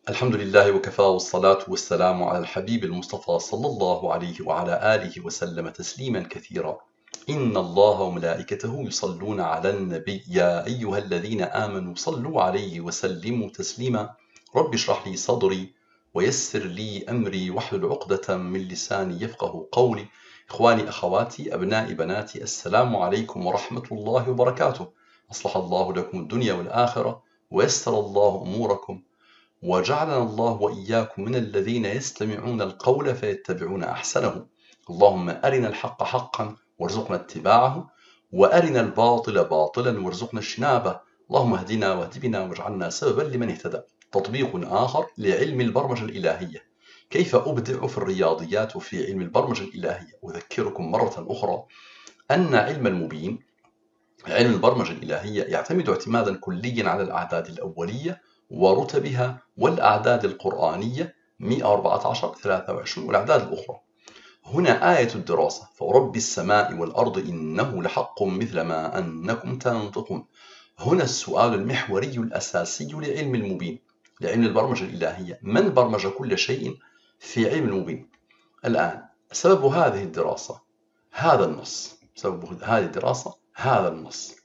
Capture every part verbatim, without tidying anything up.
الحمد لله وكفى، والصلاة والسلام على الحبيب المصطفى صلى الله عليه وعلى آله وسلم تسليما كثيرا. إن الله وملائكته يصلون على النبي يا أيها الذين آمنوا صلوا عليه وسلموا تسليما. رب اشرح لي صدري ويسر لي أمري واحلل عقدة من لساني يفقه قولي. إخواني أخواتي أبنائي بناتي، السلام عليكم ورحمة الله وبركاته. أصلح الله لكم الدنيا والآخرة ويسر الله أموركم، وجعلنا الله وإياكم من الذين يستمعون القول فيتبعون أحسنه. اللهم أرنا الحق حقا وارزقنا اتباعه، وأرنا الباطل باطلا وارزقنا اجتنابه. اللهم اهدنا واهد بنا واجعلنا سببا لمن اهتدى. تطبيق آخر لعلم البرمجة الإلهية: كيف أبدع في الرياضيات وفي علم البرمجة الإلهية. أذكركم مرة أخرى أن علم المبين، علم البرمجة الإلهية، يعتمد اعتمادا كليا على الأعداد الأولية ورتبها والأعداد القرآنية مئة وأربعة عشر، ثلاثة وعشرين والأعداد الأخرى. هنا آية الدراسة: فورب السماء والأرض إنه لحق مثل ما أنكم تنطقون. هنا السؤال المحوري الأساسي لعلم المبين، لعلم البرمجة الإلهية: من برمج كل شيء في علم المبين؟ الآن سبب هذه الدراسة هذا النص، سبب هذه الدراسة هذا النص.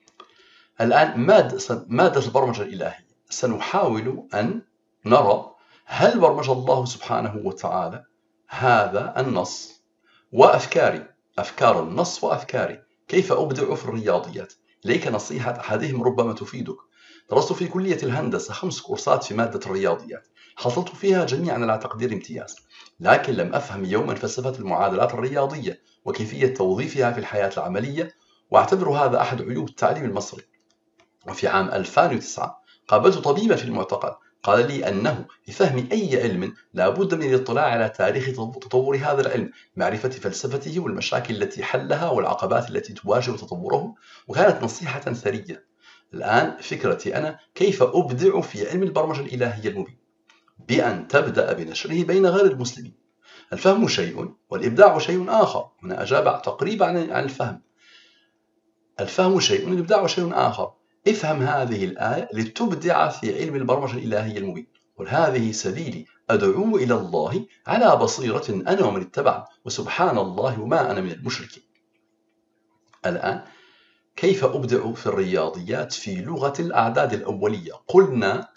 الآن مادة البرمجة الإلهية سنحاول أن نرى هل برمج الله سبحانه وتعالى هذا النص وأفكاري، أفكار النص وأفكاري. كيف أبدع في الرياضيات؟ إليك نصيحة أحدهم ربما تفيدك. درست في كلية الهندسة خمس كورسات في مادة الرياضيات، حصلت فيها جميعا على تقدير امتياز، لكن لم أفهم يوما فلسفة المعادلات الرياضية وكيفية توظيفها في الحياة العملية، وأعتبر هذا أحد عيوب التعليم المصري. وفي عام ألفين وتسعة قابلت طبيبا في المعتقل قال لي أنه لفهم أي علم لا بد من الاطلاع على تاريخ تطور هذا العلم، معرفة فلسفته والمشاكل التي حلها والعقبات التي تواجه تطوره. وكانت نصيحة ثرية. الآن فكرتي أنا كيف أبدع في علم البرمجة الإلهية المبين؟ بأن تبدأ بنشره بين غير المسلمين. الفهم شيء والإبداع شيء آخر. هنا أجاب تقريبا عن الفهم. الفهم شيء والإبداع شيء آخر. افهم هذه الآية لتبدع في علم البرمجة الإلهية المبين. قل هذه سبيلي أدعو إلى الله على بصيرة أنا ومن اتبعني وسبحان الله وما أنا من المشركين. الآن كيف أبدع في الرياضيات في لغة الأعداد الأولية؟ قلنا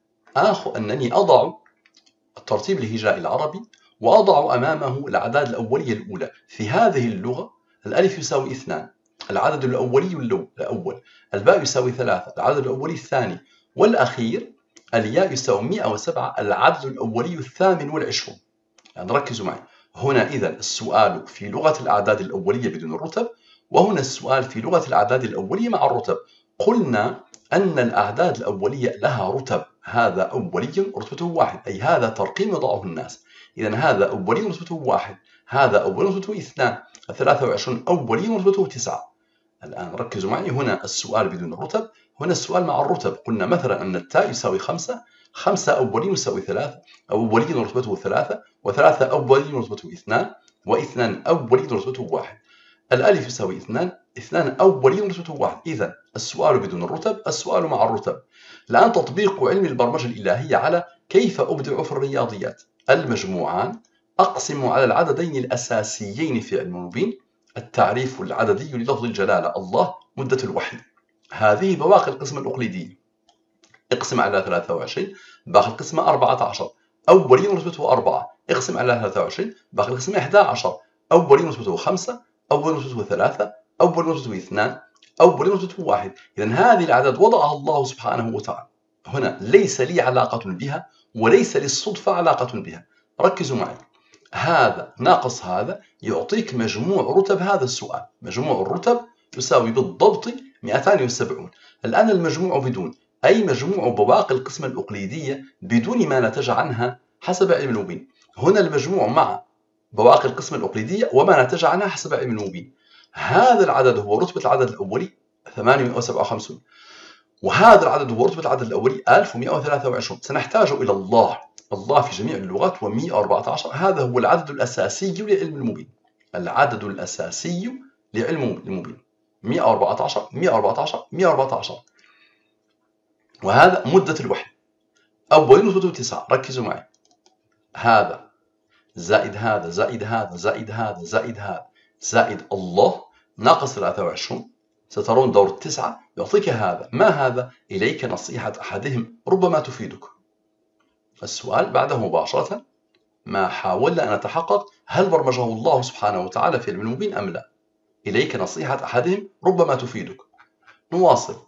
آخ أنني أضع الترتيب الهجائي العربي وأضع أمامه الأعداد الأولية الأولى. في هذه اللغة الألف يساوي اثنان، العدد الأولي الأول، الباء يساوي ثلاثة، العدد الأولي الثاني، والأخير الياء يساوي مئة وسبعة، العدد الأولي الثامن والعشرون. يعني ركزوا معي. هنا إذن السؤال في لغة الأعداد الأولية بدون الرتب، وهنا السؤال في لغة الأعداد الأولية مع الرتب. قلنا أن الأعداد الأولية لها رتب. هذا أولي رتبته واحد، أي هذا ترقيم يضعه الناس. إذن هذا أولي رتبته واحد، هذا أولي رتبته اثنان، الثلاثة وعشرون أولي رتبته تسعة. الآن ركزوا معي. هنا السؤال بدون الرتب، هنا السؤال مع الرتب. قلنا مثلا أن التاء يساوي خمسة، خمسة أولي يساوي ثلاثة، أولي رتبته ثلاثة، وثلاثة أولي رتبته اثنان، واثنان أولي رتبته واحد. الألف يساوي اثنان، اثنان أولي رتبته واحد. إذن السؤال بدون الرتب، السؤال مع الرتب. الآن تطبيق علم البرمجة الإلهية على كيف أبدع في الرياضيات. المجموعان أقسم على العددين الأساسيين في علم المبين: التعريف العددي للفظ الجلالة الله، مدة الوحي. هذه بواقي القسمة الأقليدية. اقسم على ثلاثة وعشرين، باقي القسمة أربعة عشر، أولي رتبته أربعة. اقسم على ثلاثة وعشرين، باقي القسمة إحدى عشر، أولي رتبته خمسة، أولي رتبته ثلاثة، أولي رتبته اثنان، أولي رتبته واحد. إذن هذه الأعداد وضعها الله سبحانه وتعالى. هنا ليس لي علاقة بها وليس للصدفة علاقة بها. ركزوا معي. هذا ناقص هذا يعطيك مجموع رتب هذا السؤال. مجموع الرتب يساوي بالضبط مئتين وسبعين. الآن المجموع بدون، أي مجموع بواقي القسمة الأقليدية بدون ما نتج عنها حسب علم المبين. هنا المجموع مع بواقي القسمة الأقليدية وما نتج عنها حسب علم المبين. هذا العدد هو رتبة العدد الأولي ثمانمئة وسبعة وخمسين، وهذا العدد هو رتبة العدد الأولي ألف ومئة وثلاثة وعشرين. سنحتاج إلى الله. الله في جميع اللغات ومئة وأربعة عشر. هذا هو العدد الأساسي لعلم المبين. العدد الأساسي لعلم المبين مئة وأربعة عشر، مئة وأربعة عشر، مئة وأربعة عشر. وهذا مدة الوحي. أولين رتبته تسعة، ركزوا معي. هذا زائد هذا زائد هذا زائد هذا زائد هذا زائد الله ناقص ثلاثة وعشرين. سترون دور التسعة يعطيك هذا. ما هذا؟ إليك نصيحة أحدهم ربما تفيدك. السؤال بعده مباشرة: ما حاولنا أن نتحقق هل برمجه الله سبحانه وتعالى في علم المبين أم لا؟ إليك نصيحة أحدهم ربما تفيدك. نواصل.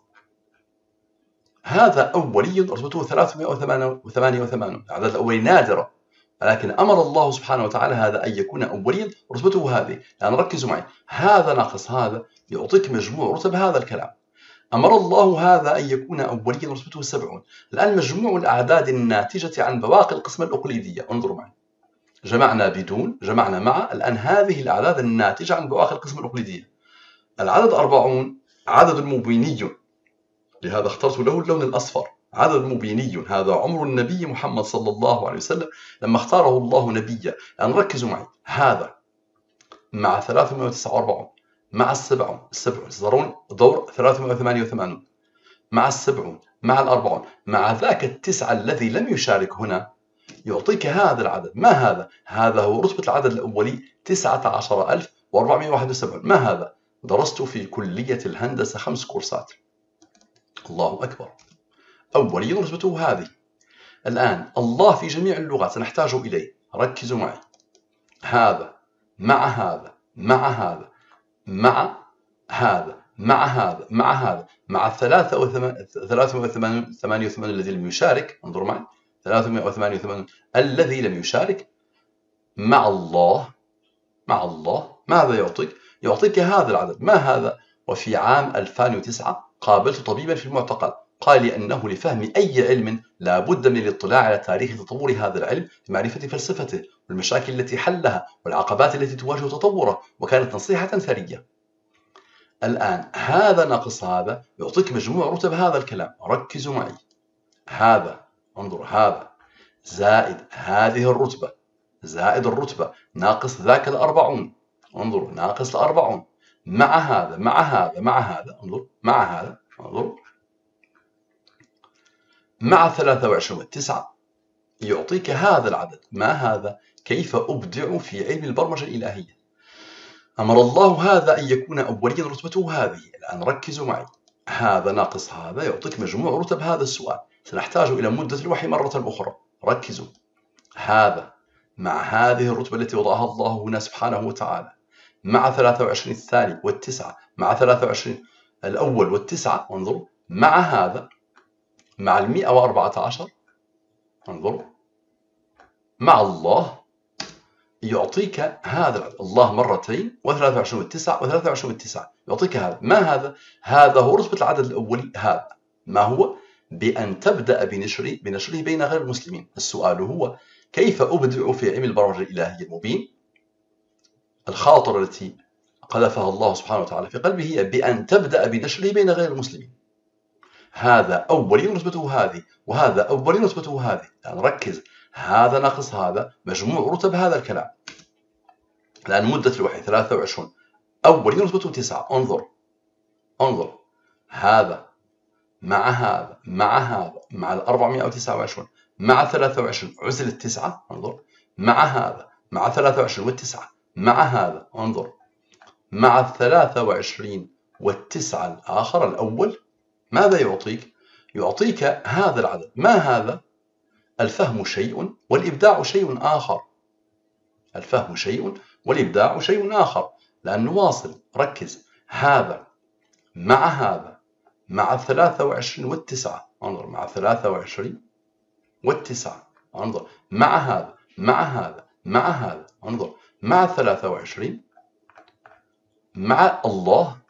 هذا أولي رتبته ثلاثمائة وثمانية وثمانين، الأعداد الأولية نادرة، لكن أمر الله سبحانه وتعالى هذا أن يكون أوليا رتبته هذه. يعني ركزوا معي، هذا ناقص هذا يعطيك مجموع رتب هذا الكلام. أمر الله هذا أن يكون أوليا رتبته سبعون. الآن مجموع الأعداد الناتجة عن بواقي القسمة الأقليدية، انظروا معي، جمعنا بدون، جمعنا مع، الآن هذه الأعداد الناتجة عن بواقي القسمة الأقليدية. العدد أربعون عدد مبيني، لهذا اخترت له اللون الأصفر. عدد مبيني، هذا عمر النبي محمد صلى الله عليه وسلم لما اختاره الله نبيا. الآن ركزوا معي، هذا مع ثلاثمائة وتسعة وأربعين مع السبعون، السبعون سترون دور ثلاثمائة وثمانية وثمانين مع السبعون مع الأربعون مع ذاك التسعة الذي لم يشارك هنا يعطيك هذا العدد. ما هذا؟ هذا هو رتبة العدد الأولي تسعة عشر ألف وأربعمائة وواحد وسبعين. ما هذا؟ درست في كلية الهندسة خمس كورسات. الله أكبر. أولي رتبته هذه. الآن الله في جميع اللغات سنحتاج إليه، ركزوا معي. هذا مع هذا مع هذا مع هذا مع هذا مع هذا مع ثلاثمائة وثمانية وثمانين الذي لم يشارك، انظروا معي، ثلاثمائة وثمانية وثمانين الذي لم يشارك مع الله، مع الله ماذا يعطيك؟ يعطيك هذا العدد. ما هذا؟ وفي عام ألفين وتسعة قابلت طبيبا في المعتقل قال لي أنه لفهم أي علم لا بد من الاطلاع على تاريخ تطور هذا العلم لمعرفة فلسفته والمشاكل التي حلها والعقبات التي تواجه تطوره، وكانت نصيحة ثرية. الآن هذا ناقص هذا يعطيك مجموع رتب هذا الكلام. ركزوا معي، هذا، انظر، هذا زائد هذه الرتبة زائد الرتبة ناقص ذاك الأربعون، انظروا، ناقص الأربعون مع هذا مع هذا مع هذا، انظر، مع هذا، انظر، مع ثلاثة وعشرين والتسعة يعطيك هذا العدد. ما هذا؟ كيف أبدع في علم البرمجة الإلهية. أمر الله هذا أن يكون أوليا رتبته هذه. الآن ركزوا معي، هذا ناقص هذا يعطيك مجموع رتب هذا السؤال. سنحتاج إلى مدة الوحي مرة أخرى. ركزوا، هذا مع هذه الرتبة التي وضعها الله هنا سبحانه وتعالى مع ثلاثة وعشرين الثاني والتسعة مع ثلاثة وعشرين الأول والتسعة، انظروا، مع هذا مع المئة وأربعة عشر، انظروا، مع الله يعطيك هذا العدد. الله مرتين وثلاثة وعشرين والتسعة وثلاثة وعشرين والتسعة يعطيك هذا. ما هذا؟ هذا هو رتبة العدد الأولي. هذا ما هو؟ بأن تبدأ بنشره بنشره بين غير المسلمين. السؤال هو كيف أبدع في علم البرمجة الإلهية المبين؟ الخاطر التي قذفها الله سبحانه وتعالى في قلبه هي بأن تبدأ بنشره بين غير المسلمين. هذا أولي رتبته هذه وهذا أولي رتبته هذه. يعني ركز، هذا ناقص هذا مجموع رتب هذا الكلام. الآن مدة الوحي ثلاثة وعشرين أولي رتبته تسعة. انظر انظر، هذا مع هذا مع هذا مع الأربعمائة وتسعة وعشرين مع ثلاثة وعشرين عزل التسعة، انظر، مع هذا مع ثلاثة وعشرين والتسعة مع هذا، انظر، مع الثلاثة وعشرين والتسعة الآخر الأول. ماذا يعطيك؟ يعطيك هذا العدد. ما هذا؟ الفهم شيء والإبداع شيء آخر. الفهم شيء والإبداع شيء آخر. لأن نواصل، ركز، هذا مع هذا مع الثلاثة وعشرين والتسعة، انظر، مع الثلاثة وعشرين والتسعة، انظر، مع هذا مع هذا مع هذا، انظر، مع الثلاثة وعشرين مع الله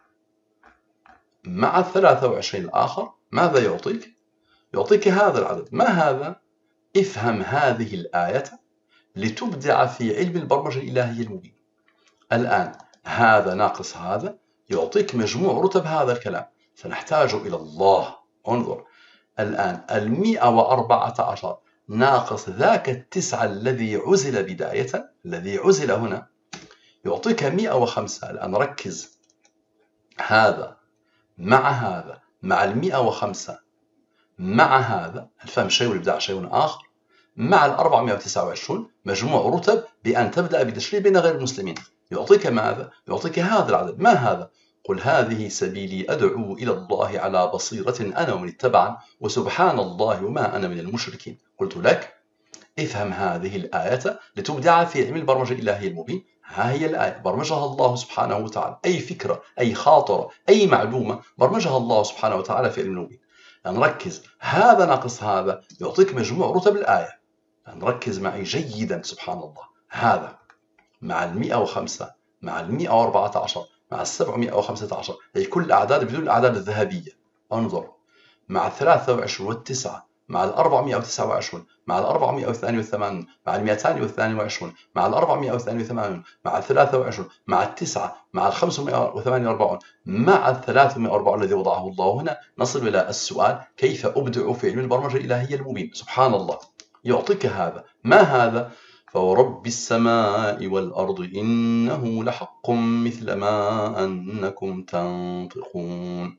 مع الثلاثة وعشرين الآخر. ماذا يعطيك؟ يعطيك هذا العدد. ما هذا؟ افهم هذه الآية لتبدع في علم البرمجة الإلهية المبين. الآن هذا ناقص هذا يعطيك مجموع رتب هذا الكلام. سنحتاج إلى الله. انظر الآن، المئة وأربعة عشر ناقص ذاك التسعة الذي عزل بداية، الذي عزل هنا، يعطيك مئة وخمسة. الآن ركز، هذا مع هذا مع المئة وخمسة مع هذا الفهم شيء والإبداع شيء آخر، مع ال أربعمائة وتسعة وعشرين مجموع رتب بأن تبدأ بتشريع بين غير المسلمين. يعطيك ماذا؟ يعطيك هذا العدد. ما هذا؟ قل هذه سبيلي أدعو إلى الله على بصيرة أنا ومن اتبعني وسبحان الله وما أنا من المشركين. قلت لك افهم هذه الآية لتبدع في علم البرمجة الإلهية المبين. ها هي الآية برمجها الله سبحانه وتعالى، أي فكرة أي خاطرة أي معلومة برمجها الله سبحانه وتعالى في علم المبين. نركز، هذا ناقص هذا يعطيك مجموع رتب الآية. نركز معي جيدا، سبحان الله، هذا مع المئة وخمسة مع المئة وأربعة عشر مع السبعمائة وخمسة عشر، أي كل الأعداد بدون الأعداد الذهبية. انظر، مع الثلاثة وعشرين والتسعة مع الأربعمائة وتسعة وعشرين مع الأربعمائة واثنين وثمانين مع المئتين واثنين وعشرين مع الأربعمائة واثنين وثمانين مع الثلاثة وعشرين مع التسعة مع الخمسمائة وثمانية وأربعين مع الثلاثمائة وأربعين الذي وضعه الله هنا، نصل إلى السؤال كيف أبدع في علم البرمجة الإلهية المبين. سبحان الله، يعطيك هذا. ما هذا؟ فورب السماء والأرض إنه لحق مثل ما أنكم تنطقون.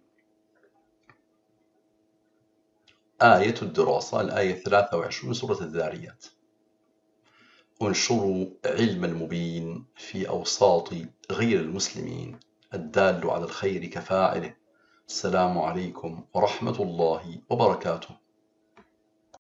آية الدراسة الآية ثلاثة وعشرين من سورة الذاريات. انشروا علم المبين في أوساط غير المسلمين، الدال على الخير كفاعله. السلام عليكم ورحمة الله وبركاته.